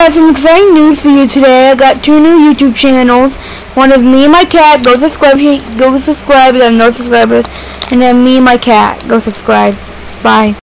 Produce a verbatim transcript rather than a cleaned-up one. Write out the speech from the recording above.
got some exciting news for you today. I got two new YouTube channels. One is me and my cat. Go subscribe. Go subscribe. Then no subscribers. And then me and my cat. Go subscribe. Bye.